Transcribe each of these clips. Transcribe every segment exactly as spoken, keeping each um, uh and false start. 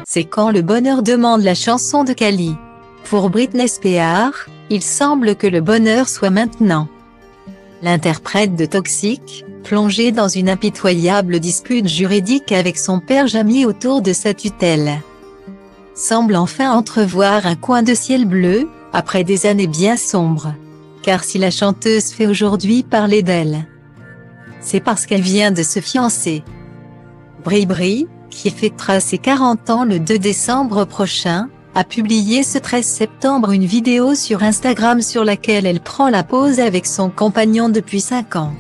C'est quand le bonheur demande la chanson de Kali. Pour Britney Spears, il semble que le bonheur soit maintenant. L'interprète de Toxic, plongée dans une impitoyable dispute juridique avec son père Jamie autour de sa tutelle, semble enfin entrevoir un coin de ciel bleu, après des années bien sombres. Car si la chanteuse fait aujourd'hui parler d'elle, c'est parce qu'elle vient de se fiancer. Bri Bri, qui fêtera ses quarante ans le deux décembre prochain, a publié ce treize septembre une vidéo sur Instagram sur laquelle elle prend la pose avec son compagnon depuis cinq ans.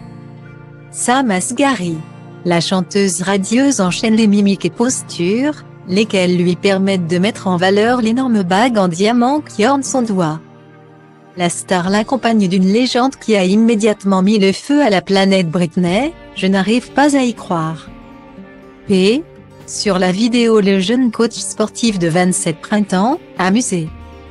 Sam Asghari. La chanteuse radieuse enchaîne les mimiques et postures, lesquelles lui permettent de mettre en valeur l'énorme bague en diamant qui orne son doigt. La star l'accompagne d'une légende qui a immédiatement mis le feu à la planète Britney, je n'arrive pas à y croire. P. Sur la vidéo, le jeune coach sportif de vingt-sept printemps, amusé,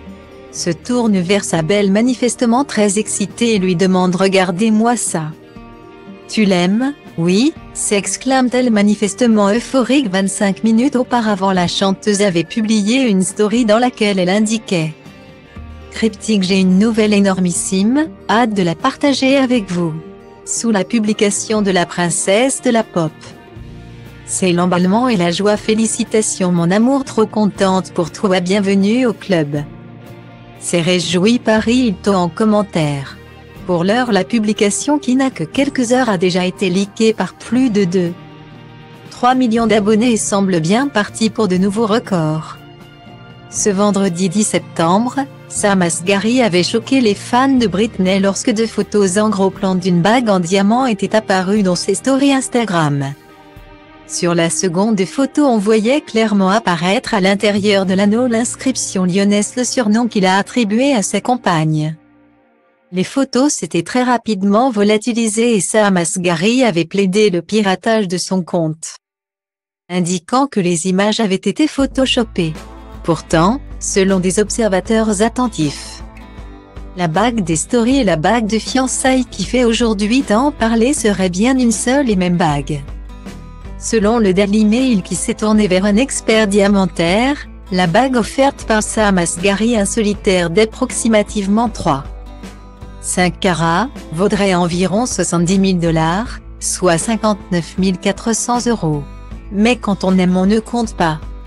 se tourne vers sa belle manifestement très excitée et lui demande « Regardez-moi ça. Tu l'aimes, oui ?» s'exclame-t-elle manifestement euphorique. vingt-cinq minutes auparavant, la chanteuse avait publié une story dans laquelle elle indiquait « Cryptique, j'ai une nouvelle énormissime, hâte de la partager avec vous », sous la publication de la princesse de la pop. C'est l'emballement et la joie. Félicitations mon amour, trop contente pour toi, bienvenue au club. C'est réjoui Paris Hilton en commentaire. Pour l'heure, la publication qui n'a que quelques heures a déjà été leakée par plus de deux virgule trois millions d'abonnés et semble bien partie pour de nouveaux records. Ce vendredi dix septembre, Sam Asghari avait choqué les fans de Britney lorsque deux photos en gros plan d'une bague en diamant étaient apparues dans ses stories Instagram. Sur la seconde photo, on voyait clairement apparaître à l'intérieur de l'anneau l'inscription lyonnaise, le surnom qu'il a attribué à sa compagne. Les photos s'étaient très rapidement volatilisées et Sam Asghari avait plaidé le piratage de son compte, indiquant que les images avaient été photoshopées. Pourtant, selon des observateurs attentifs, la bague des stories et la bague de fiançailles qui fait aujourd'hui tant parler serait bien une seule et même bague. Selon le Daily Mail qui s'est tourné vers un expert diamantaire, la bague offerte par Sam Asghari, un solitaire d'approximativement trois virgule cinq carats, vaudrait environ soixante-dix mille dollars, soit cinquante-neuf mille quatre cents euros. Mais quand on aime, on ne compte pas.